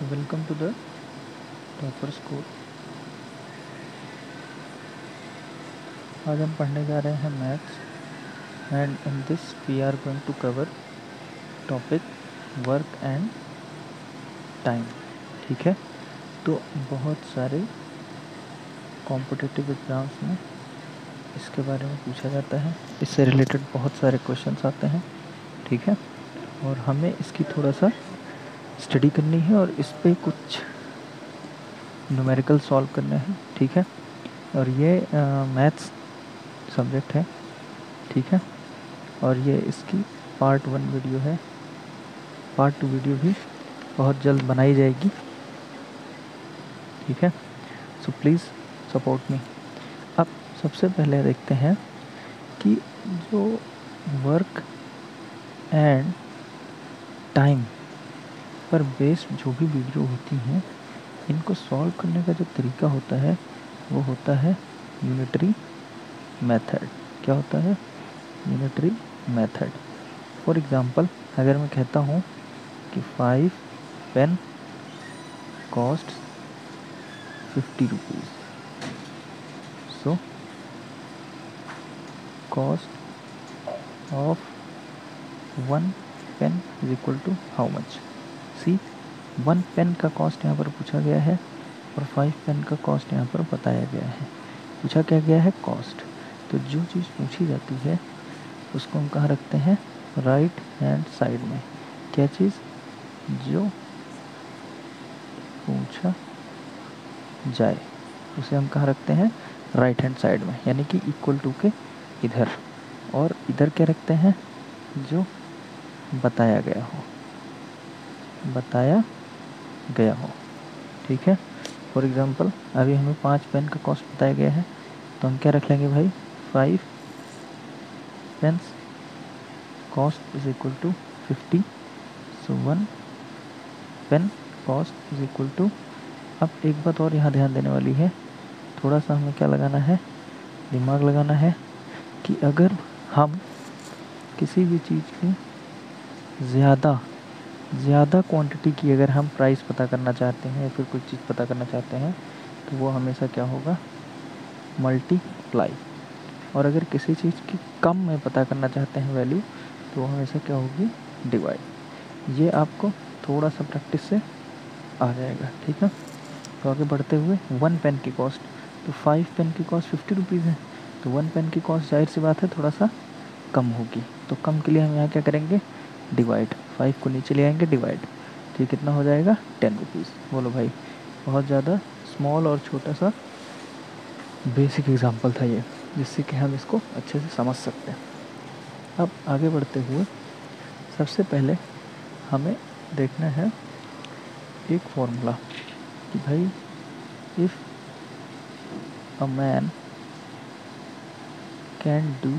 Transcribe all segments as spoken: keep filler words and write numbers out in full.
So welcome to the topper school. आज हम पढ़ने जा रहे हैं maths and in this we are going to cover topic work and time. ठीक है, तो बहुत सारे कॉम्पिटिटिव एग्ज़ाम्स में इसके बारे में पूछा जाता है, इससे रिलेटेड बहुत सारे क्वेश्चंस आते हैं। ठीक है, और हमें इसकी थोड़ा सा स्टडी करनी है और इस पे कुछ न्यूमेरिकल सॉल्व करने हैं। ठीक है, और ये मैथ्स सब्जेक्ट है। ठीक है, और ये इसकी पार्ट वन वीडियो है, पार्ट टू वीडियो भी बहुत जल्द बनाई जाएगी। ठीक है, सो प्लीज़ सपोर्ट मी। अब सबसे पहले देखते हैं कि जो वर्क एंड टाइम पर बेस्ड जो भी वीडियो होती हैं, इनको सॉल्व करने का जो तरीका होता है वो होता है यूनिटरी मेथड। क्या होता है? Unitary method. फॉर एग्ज़ाम्पल, अगर मैं कहता हूँ कि five pen cost fifty rupees, so cost of one pen is equal to how much. See, one pen का कॉस्ट यहाँ पर पूछा गया है और फाइव पेन का कॉस्ट यहाँ पर बताया गया है। पूछा क्या गया है? कॉस्ट। तो जो चीज़ पूछी जाती है उसको हम कहाँ रखते हैं? राइट हैंड साइड में। क्या चीज़? जो पूछा जाए उसे हम कहाँ रखते हैं? राइट हैंड साइड में, यानी कि इक्वल टू के इधर। और इधर क्या रखते हैं? जो बताया गया हो, बताया गया हो। ठीक है, फॉर एग्ज़ाम्पल अभी हमें पाँच पेन का कॉस्ट बताया गया है, तो हम क्या रख लेंगे भाई? Five pens cost is equal to fifty, so one pen cost is equal to. अब एक बात और यहाँ ध्यान देने वाली है, थोड़ा सा हमें क्या लगाना है? दिमाग लगाना है कि अगर हम किसी भी चीज़ की ज़्यादा ज़्यादा क्वांटिटी की अगर हम प्राइस पता करना चाहते हैं या फिर कुछ चीज़ पता करना चाहते हैं तो वो हमेशा क्या होगा? मल्टीप्लाई। और अगर किसी चीज़ की कम में पता करना चाहते हैं वैल्यू, तो वो हमेशा क्या होगी? डिवाइड। ये आपको थोड़ा सा प्रैक्टिस से आ जाएगा। ठीक है, तो आगे बढ़ते हुए वन पेन की कॉस्ट, तो फाइव पेन की कॉस्ट फिफ्टी रुपीज़ है, तो वन पेन की कॉस्ट जाहिर सी बात है थोड़ा सा कम होगी। तो कम के लिए हम यहाँ क्या करेंगे? डिवाइड। फाइव को नीचे ले आएंगे, डिवाइड। तो ये कितना हो जाएगा? Ten rupees. बोलो भाई, बहुत ज़्यादा स्मॉल और छोटा सा बेसिक एग्जांपल था ये, जिससे कि हम इसको अच्छे से समझ सकते हैं। अब आगे बढ़ते हुए सबसे पहले हमें देखना है एक फॉर्मूला कि भाई if a man can do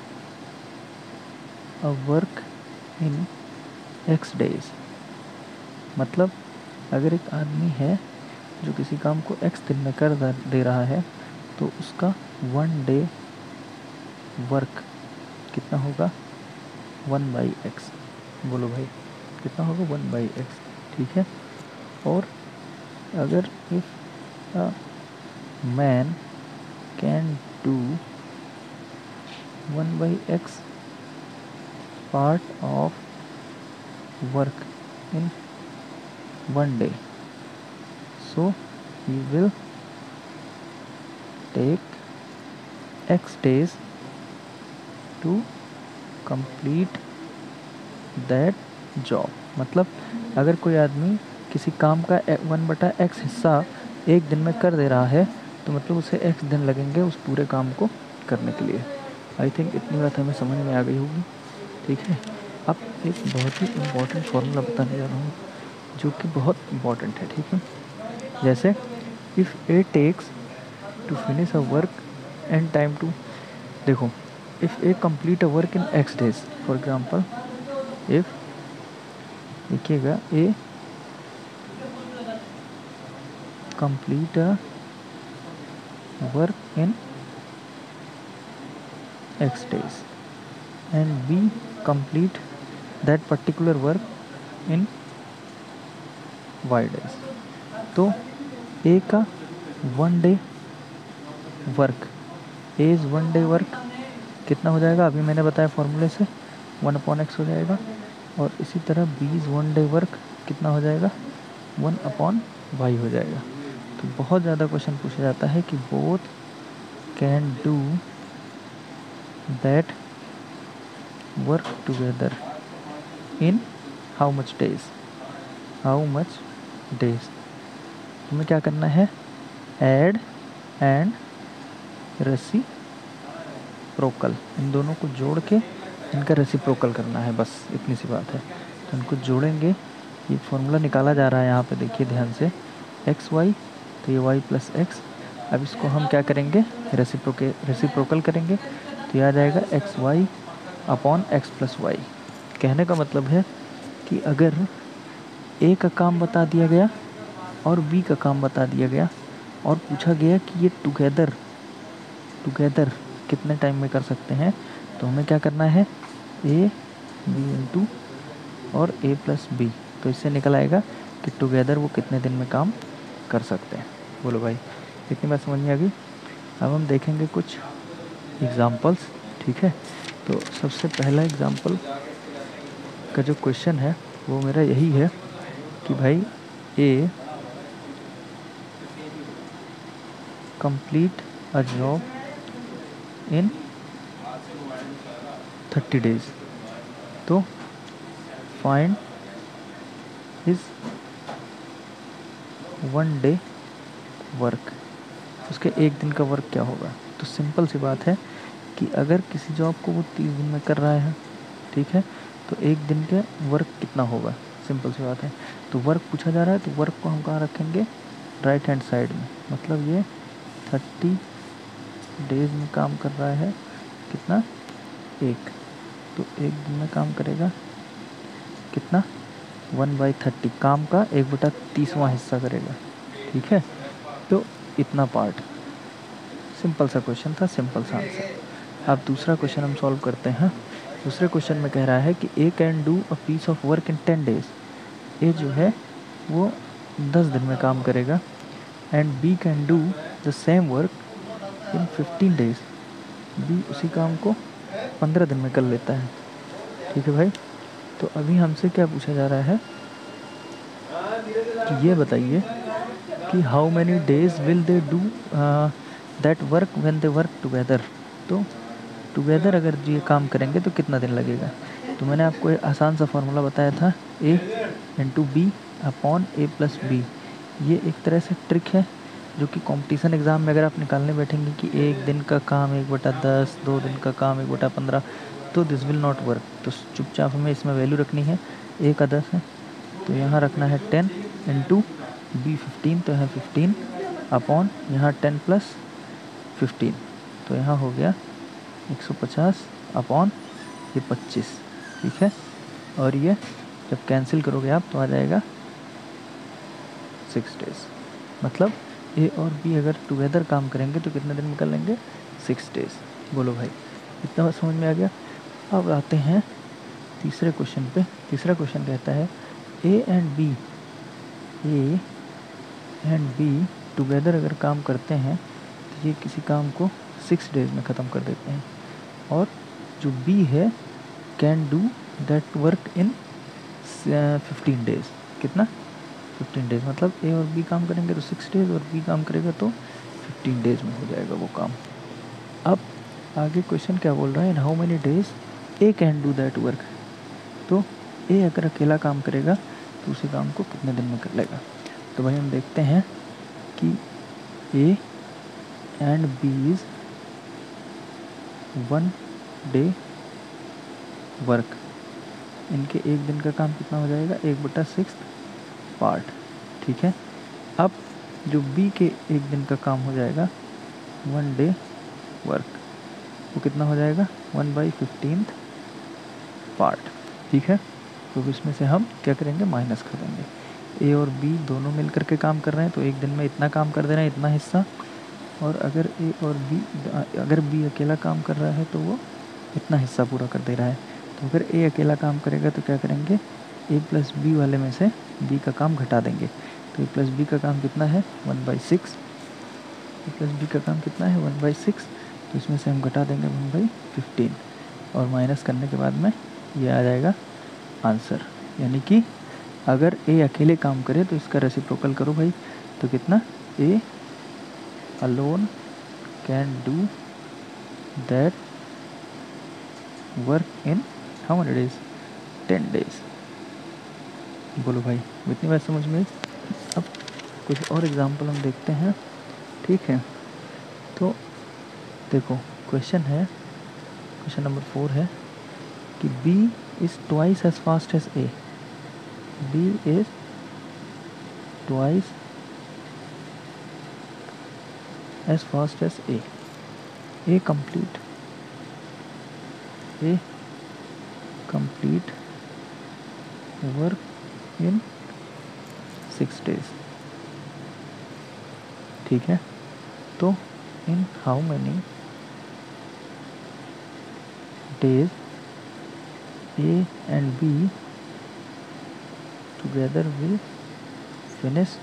a work in X days, मतलब अगर एक आदमी है जो किसी काम को एक्स दिन में कर दे रहा है, तो उसका वन डे वर्क कितना होगा? One by X. बोलो भाई, कितना होगा? One by X. ठीक है, और अगर if a man can do one by X part of work in one day, so he will take x days to complete that job। मतलब अगर कोई आदमी किसी काम का वन बटा एक्स हिस्सा एक दिन में कर दे रहा है, तो मतलब उसे एक्स दिन लगेंगे उस पूरे काम को करने के लिए। आई थिंक इतनी बात हमें समझ में आ गई होगी। ठीक है, अब एक बहुत ही इम्पोर्टेंट फॉर्मूला बताने जा रहा हूँ जो कि बहुत इम्पॉर्टेंट है। ठीक है, जैसे if A takes to finish a work and time to, देखो if A complete a work in X days, for example if, देखिएगा, A complete a work in X days and B complete that particular work in Y days. तो A का one day work, A is one day work कितना हो जाएगा, अभी मैंने बताया फॉर्मूले से वन अपॉन एक्स हो जाएगा। और इसी तरह B is one day work कितना हो जाएगा, वन अपॉन वाई हो जाएगा। तो बहुत ज़्यादा क्वेश्चन पूछा जाता है कि both can do that work together in how much days, how much days. तुम्हें क्या करना है, ऐड एंड रेसिप्रोकल, इन दोनों को जोड़ के इनका रेसिप्रोकल करना है, बस इतनी सी बात है। तो इनको जोड़ेंगे, ये फॉर्मूला निकाला जा रहा है यहाँ पे, देखिए ध्यान से, एक्स वाई, तो ये वाई प्लस एक्स। अब इसको हम क्या करेंगे, रेसिप्रोके रेसिप्रोकल करेंगे, तो ये आ जाएगा X Y upon X plus Y. कहने का मतलब है कि अगर ए का काम बता दिया गया और बी का काम बता दिया गया और पूछा गया कि ये टुगेदर टुगेदर कितने टाइम में कर सकते हैं, तो हमें क्या करना है, ए बी इंटू और ए प्लस बी, तो इससे निकल आएगा कि टुगेदर वो कितने दिन में काम कर सकते हैं। बोलो भाई, इतनी बात समझ में आ गई। अब हम देखेंगे कुछ एग्ज़ाम्पल्स, ठीक है। तो सबसे पहला एग्ज़ाम्पल का जो क्वेश्चन है वो मेरा यही है कि भाई A complete a job in thirty days, तो find is one day work, उसके एक दिन का वर्क क्या होगा। तो सिंपल सी बात है कि अगर किसी जॉब को वो तीस दिन में कर रहा है, ठीक है, तो एक दिन के वर्क कितना होगा, सिंपल सी बात है। तो वर्क पूछा जा रहा है, तो वर्क को हम कहाँ रखेंगे, राइट हैंड साइड में, मतलब ये थर्टी डेज में काम कर रहा है, कितना, एक, तो एक दिन में काम करेगा कितना, वन बाई थर्टी, काम का एक बटा तीसवां हिस्सा करेगा, ठीक है। तो इतना पार्ट, सिंपल सा क्वेश्चन था, सिंपल सा आंसर। अब दूसरा क्वेश्चन हम सॉल्व करते हैं। दूसरे क्वेश्चन में कह रहा है कि A can do a piece of work in ten days, A जो है वो दस दिन में काम करेगा, and B can do the same work in fifteen days, B उसी काम को पंद्रह दिन में कर लेता है, ठीक है भाई। तो अभी हमसे क्या पूछा जा रहा है कि ये बताइए कि how many days will they do that work when they work together, तो टुगेदर अगर ये काम करेंगे तो कितना दिन लगेगा। तो मैंने आपको एक आसान सा फार्मूला बताया था, A into B upon A plus B. ये एक तरह से ट्रिक है जो कि कंपटीशन एग्ज़ाम में अगर आप निकालने बैठेंगे कि एक दिन का काम एक बटा दस, दो दिन का काम एक बटा पंद्रह, तो दिस विल नॉट वर्क। तो चुपचाप हमें इसमें वैल्यू रखनी है, ए का दस है तो यहाँ रखना है टेन इंटू बी फिफ्टीन, तो यहाँ फिफ्टीन अपॉन यहाँ टेन प्लस फिफ्टीन, तो यहाँ हो गया एक सौ पचास अपॉन ये पच्चीस, ठीक है। और ये जब कैंसिल करोगे आप तो आ जाएगा सिक्स डेज, मतलब ए और बी अगर टुगेदर काम करेंगे तो कितने दिन में कर लेंगे, सिक्स डेज। बोलो भाई, इतना बात समझ में आ गया। अब आते हैं तीसरे क्वेश्चन पे। तीसरा क्वेश्चन कहता है A and B, A and B together अगर काम करते हैं तो ये किसी काम को सिक्स डेज में ख़त्म कर देते हैं, और जो बी है can do that work in fifteen days, कितना, फिफ्टीन डेज, मतलब ए और बी काम करेंगे तो सिक्स डेज और बी काम करेगा तो फिफ्टीन डेज में हो जाएगा वो काम। अब आगे क्वेश्चन क्या बोल रहा है, in how many days A can do that work, तो ए अगर अकेला काम करेगा तो उसी काम को कितने दिन में कर लेगा। तो भाई हम देखते हैं कि A and B is one day work, इनके एक दिन का काम कितना हो जाएगा, एक बटा सिक्स पार्ट, ठीक है। अब जो बी के एक दिन का काम हो जाएगा वन डे वर्क, वो कितना हो जाएगा, वन बाई फिफ्टीन पार्ट, ठीक है। तो इसमें से हम क्या करेंगे, माइनस कर देंगे। ए और बी दोनों मिल कर के काम कर रहे हैं तो एक दिन में इतना काम कर दे रहे हैं, इतना हिस्सा, और अगर ए और बी अगर बी अकेला काम कर रहा है तो वो इतना हिस्सा पूरा कर दे रहा है। तो अगर ए अकेला काम करेगा तो क्या करेंगे, ए प्लस बी वाले में से बी का काम घटा देंगे। तो ए प्लस बी का काम कितना है, one by six. A plus B का काम कितना है, वन बाई सिक्स। तो इसमें से हम घटा देंगे वन बाई फिफ्टीन और माइनस करने के बाद में ये आ जाएगा आंसर। यानी कि अगर ए अकेले काम करे तो इसका रेसिप्रोकल करो भाई, तो कितना, A alone can do that work in how many days, ten days. बोलो भाई, इतनी बात समझ में। अब कुछ और एग्जांपल हम देखते हैं, ठीक है। तो देखो क्वेश्चन है, क्वेश्चन नंबर फोर है कि B is twice as fast as A. B is twice as fast as A. A complete A complete work in six days, ठीक है। तो in how many days A and B together will finish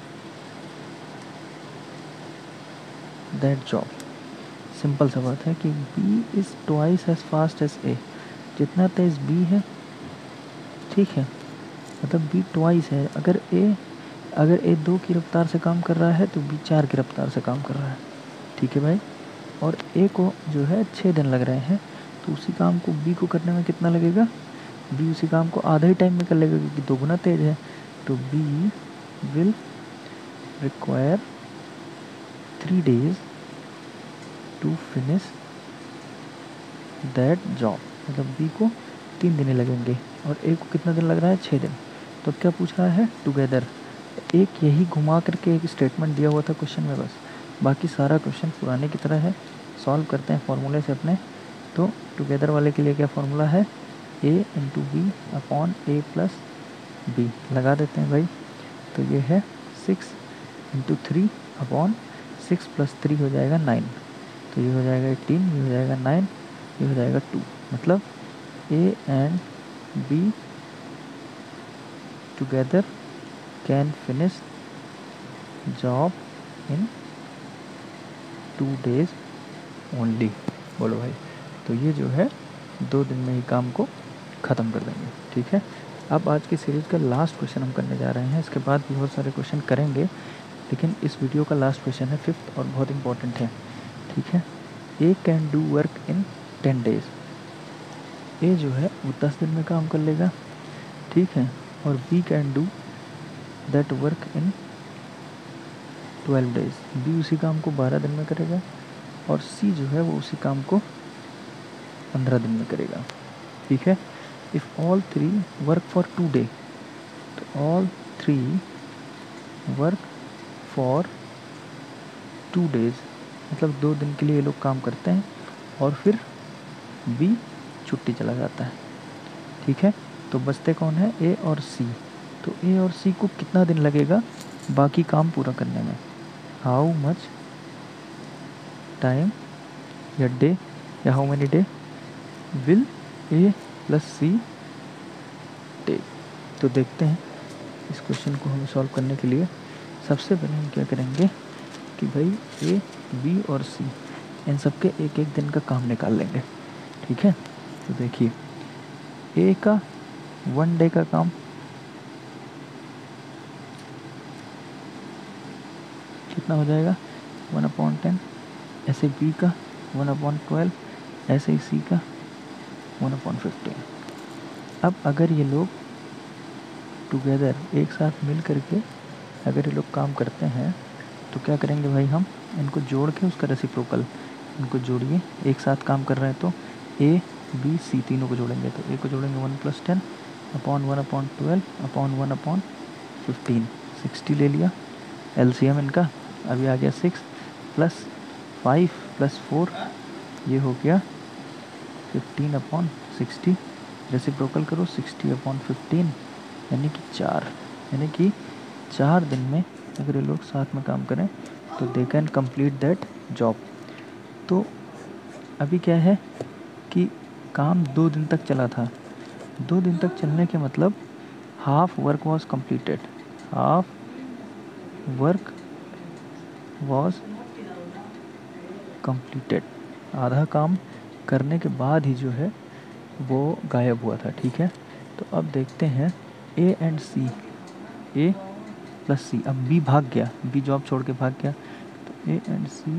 that job. Simple सा बात है कि B is twice as fast as A, जितना तेज B है, ठीक है, मतलब बी ट्वाइस है। अगर ए अगर ए दो की रफ्तार से काम कर रहा है तो बी चार की रफ्तार से काम कर रहा है, ठीक है भाई। और ए को जो है छः दिन लग रहे हैं, तो उसी काम को बी को करने में कितना लगेगा, बी उसी काम को आधा ही टाइम में कर लेगा क्योंकि दो गुना तेज है। तो B will require three days to finish that job, मतलब बी को तीन दिन ही लगेंगे और ए को कितना दिन लग रहा है, छः दिन। तो क्या पूछ रहा है, टुगेदर। एक यही घुमा करके एक स्टेटमेंट दिया हुआ था क्वेश्चन में, बस बाकी सारा क्वेश्चन पुराने की तरह है। सॉल्व करते हैं फॉर्मूले से अपने। तो टुगेदर वाले के लिए क्या फॉर्मूला है, A into B upon A plus B लगा देते हैं भाई। तो ये है six into three upon six plus three हो जाएगा नाइन, तो ये हो जाएगा एटीन, ये हो जाएगा नाइन, ये हो जाएगा टू। मतलब A and B together can finish job in two days only. बोलो भाई, तो ये जो है दो दिन में ही काम को ख़त्म कर देंगे, ठीक है। अब आज की सीरीज़ का लास्ट क्वेश्चन हम करने जा रहे हैं, इसके बाद भी बहुत सारे क्वेश्चन करेंगे, लेकिन इस वीडियो का लास्ट क्वेश्चन है फिफ्थ और बहुत इंपॉर्टेंट है, ठीक है। A can do work in ten days. A जो है वो दस दिन में काम कर लेगा, ठीक है। और B can do that work in twelve days. B उसी काम को बारह दिन में करेगा और सी जो है वो उसी काम को पंद्रह दिन में करेगा, ठीक है। If all three work for two day, तो all three work for two days, मतलब दो दिन के लिए ये लोग काम करते हैं और फिर बी छुट्टी चला जाता है, ठीक है। तो बचते कौन है, ए और सी। तो ए और सी को कितना दिन लगेगा बाकी काम पूरा करने में, हाउ मच टाइम या डे या how many day will A plus C take. तो देखते हैं इस क्वेश्चन को हम सॉल्व करने के लिए सबसे पहले हम क्या करेंगे कि भाई ए बी और सी इन सब के एक एक दिन का काम निकाल लेंगे, ठीक है। तो देखिए ए का वन डे का काम, कितना हो जाएगा, वन अपॉन टेन। ऐसे बी का वन अपॉन ट्वेल्व, ऐसे ही सी का वन अपॉन फिफ्टीन। अब अगर ये लोग टुगेदर एक साथ मिल करके अगर ये लोग काम करते हैं तो क्या करेंगे भाई, हम इनको जोड़ के उसका रेसिप्रोकल, इनको जोड़िए, एक साथ काम कर रहे हैं तो ए बी सी तीनों को जोड़ेंगे। तो ए को जोड़ेंगे one plus ten upon one upon twelve upon one upon fifteen, sixty ले लिया एलसीएम इनका। अभी आ गया six plus five plus four, ये हो गया फिफ्टीन अपॉन सिक्सटी। रेसिप्रोकल करो, सिक्सटी अपॉन फिफ्टीन यानी कि चार, यानी कि चार दिन में अगर ये लोग साथ में काम करें तो they can complete that job. तो अभी क्या है कि काम दो दिन तक चला था, दो दिन तक चलने के मतलब half work was completed, half work was completed, आधा काम करने के बाद ही जो है वो गायब हुआ था, ठीक है। तो अब देखते हैं ए एंड सी, ए प्लस सी, अब बी भाग गया, बी जॉब छोड़ के भाग गया, तो A and C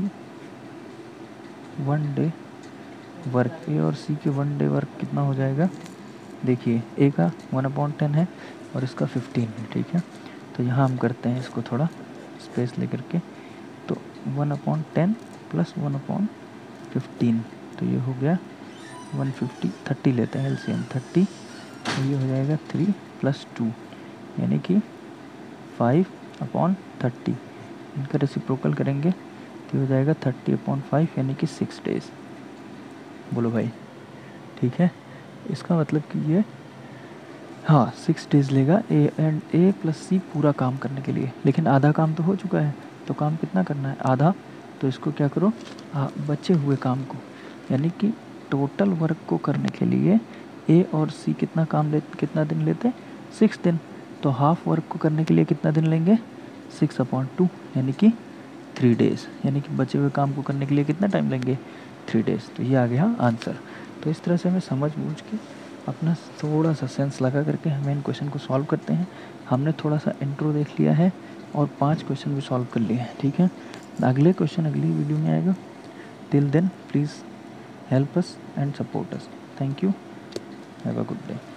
one day work, A और सी के वन डे वर्क कितना हो जाएगा, देखिए ए का वन अपॉइंट टेन है और इसका फिफ्टीन है, ठीक है। तो यहाँ हम करते हैं इसको थोड़ा स्पेस लेकर के, तो one upon ten plus one upon fifteen, तो ये हो गया वन फिफ्टी, थर्टी लेते हैं एलसीएम थर्टी, तो ये हो जाएगा थ्री प्लस टू यानी कि फाइव अपॉन थर्टी, इनका रेसिप्रोकल करेंगे तो हो जाएगा थर्टी अपॉन फाइव यानी कि सिक्स डेज। बोलो भाई ठीक है, इसका मतलब कि ये हाँ सिक्स डेज लेगा ए एंड ए प्लस सी पूरा काम करने के लिए, लेकिन आधा काम तो हो चुका है, तो काम कितना करना है, आधा, तो इसको क्या करो आ, बचे हुए काम को, यानी कि टोटल वर्क को करने के लिए ए और सी कितना काम ले कितना दिन लेते, सिक्स दिन, तो हाफ वर्क को करने के लिए कितना दिन लेंगे, सिक्स अपॉइंट टू यानी कि थ्री डेज, यानी कि बचे हुए काम को करने के लिए कितना टाइम लेंगे, थ्री डेज। तो ये आ गया आंसर। तो इस तरह से हमें समझ बूझ के अपना थोड़ा सा सेंस लगा करके हमें इन क्वेश्चन को सॉल्व करते हैं। हमने थोड़ा सा इंट्रो देख लिया है और पांच क्वेश्चन भी सॉल्व कर लिए हैं, ठीक है। अगले क्वेश्चन अगली वीडियो में आएगा। Till then please help us and support us. Thank you, have a good day.